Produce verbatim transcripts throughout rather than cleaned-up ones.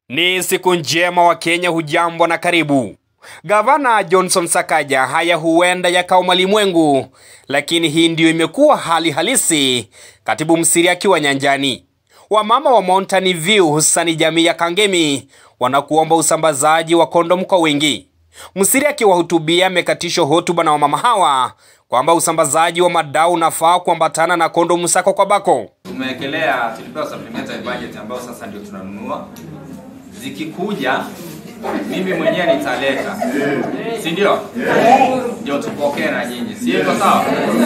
Ni siku njema wa Kenya, hujambo na karibu. Gavana Johnson Sakaja, haya huenda yakawa malimwengu, lakini hii ndio imekuwa hali halisi. Katibu msiri akiwa nyanjani. Wamama wa Mountain View hususani jamii ya Kangemi wanakuomba usambazaji wa kondom kwa wingi. Msiri akiwahutubia amekatisha hotuba na wamama hawa kwamba usambazaji wa madawa unafaa kuambatana na kondom sako kwa bako. Tumewekelea tulipewa supplementary budget ambayo sasa ndio tunanunua. Zikikuja mimi mwenyewe nitaleta. Si ndio? Ndio tupokee na nyinyi. Si hivyo sawa?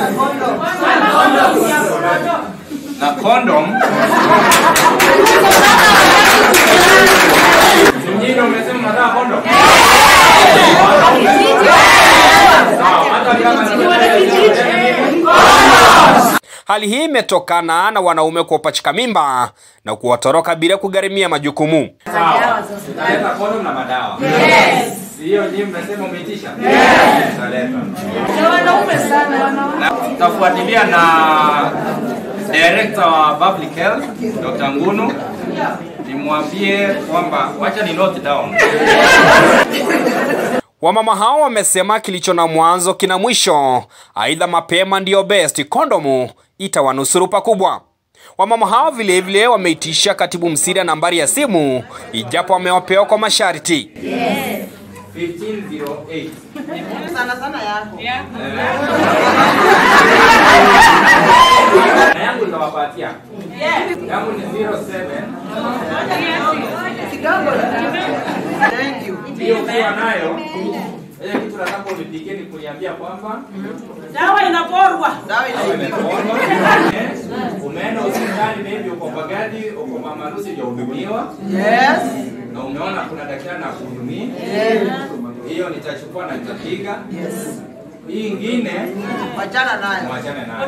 Na condom. Nyinyi umesema mnataka condom? Hali hii imetokana na wanaume kuopachika mimba na kuwatoroka bila kugharimia majukumu. Sawa. Tutaleta condom na madawa. Yes. Sio nyinyi mnasema umeitisha? Yes. Tutaleta. Ni wanaume sana wanaume. Tutafuatilia na Director wa Public Health, Doctor Ngunu. Nimwambie kwamba wacha ni note down. Wamama hao wamesema kilicho na mwanzo kina mwisho. Aidha mapema ndio best, kondomu itawanusuru pakubwa. Wamama hao vile vile wameitisha katibu msiri nambari ya simu, ijapo wamewapewa kwa masharti. Yes. fifteen oh eight. Sana sana yako. Yeah. Na yangu nitawapatia. Yes. Yangu ni zero seven. Kidogo. Thank you. Hiyo kwa nayo. Ile kitu nataka unipigie ni kuniambia kwamba dawa inaporwa. Dawa inaporwa. Umeenda hospitali maybe uko Bagadi, uko Mama Lucy ndio uhudumiwa. Yes. Na umeona kuna daktari na kuhudumia. Yes. Hiyo nitachukua na nitapiga. Yes. Hii nyingine wachana nayo. Wachana nayo.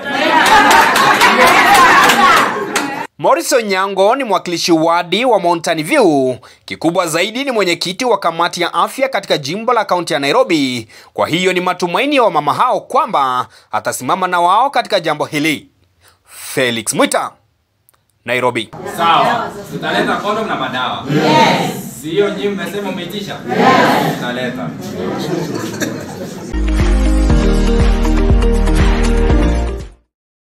Morrison Nyango ni mwakilishi wadi wa Mountain View. Kikubwa zaidi ni mwenyekiti wa kamati ya afya katika jimbo la kaunti ya Nairobi. Kwa hiyo ni matumaini ya wamama hao kwamba atasimama na wao katika jambo hili. Felix Mwita, Nairobi. Sawa. Tutaleta condom na madawa. Yes. Sio nyinyi mmesema umeitisha? Yes. Tutaleta.